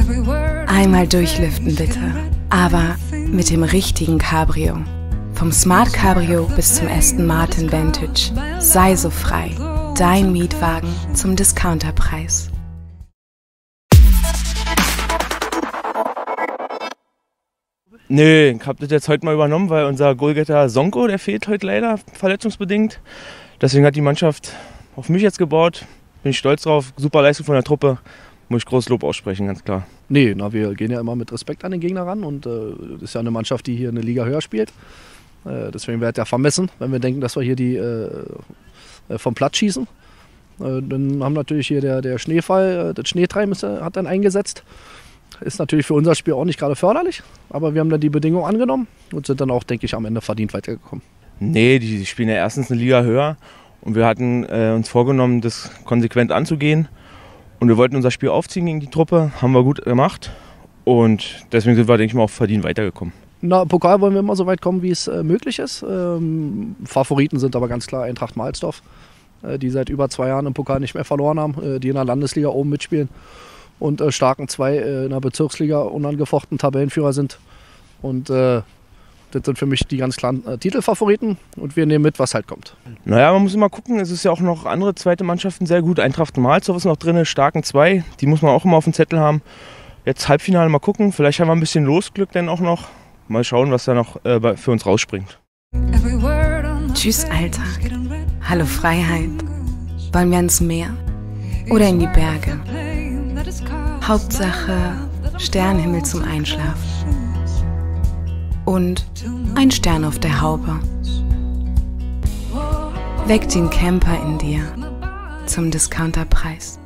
Einmal durchlüften bitte, aber mit dem richtigen Cabrio. Vom Smart Cabrio bis zum Aston Martin Vantage. Sei so frei. Dein Mietwagen zum Discounterpreis. Nee, ich habe das jetzt heute mal übernommen, weil unser Goalgetter Sonko, der fehlt heute leider verletzungsbedingt. Deswegen hat die Mannschaft auf mich jetzt gebaut. Bin ich stolz drauf. Super Leistung von der Truppe. Muss ich großes Lob aussprechen, ganz klar. Nee, wir gehen ja immer mit Respekt an den Gegner ran und das ist ja eine Mannschaft, die hier eine Liga höher spielt. Deswegen wäre es ja vermessen, wenn wir denken, dass wir hier die vom Platz schießen. Dann haben natürlich hier der Schneefall, das Schneetreiben hat dann eingesetzt. Ist natürlich für unser Spiel auch nicht gerade förderlich, aber wir haben dann die Bedingungen angenommen und sind dann auch, denke ich, am Ende verdient weitergekommen. Nee, die spielen ja erstens eine Liga höher und wir hatten uns vorgenommen, das konsequent anzugehen. Und wir wollten unser Spiel aufziehen gegen die Truppe, haben wir gut gemacht und deswegen sind wir, denke ich mal, auch verdient weitergekommen. Na, Pokal wollen wir immer so weit kommen, wie es möglich ist. Favoriten sind aber ganz klar Eintracht Mahlsdorf, die seit über 2 Jahren im Pokal nicht mehr verloren haben, die in der Landesliga oben mitspielen und Starken 2 in der Bezirksliga unangefochten Tabellenführer sind. Und das sind für mich die ganz klaren Titelfavoriten und wir nehmen mit, was halt kommt. Naja, man muss immer gucken, es ist ja auch noch andere zweite Mannschaften sehr gut. Eintracht Mahlsdorf ist noch drin, Starken 2, die muss man auch immer auf dem Zettel haben. Jetzt Halbfinale mal gucken, vielleicht haben wir ein bisschen Losglück dann auch noch. Mal schauen, was da noch für uns rausspringt. Tschüss Alltag. Hallo Freiheit. Wollen wir ins Meer oder in die Berge? Hauptsache Sternenhimmel zum Einschlafen. Und ein Stern auf der Haube. Weck den Camper in dir zum Discounterpreis.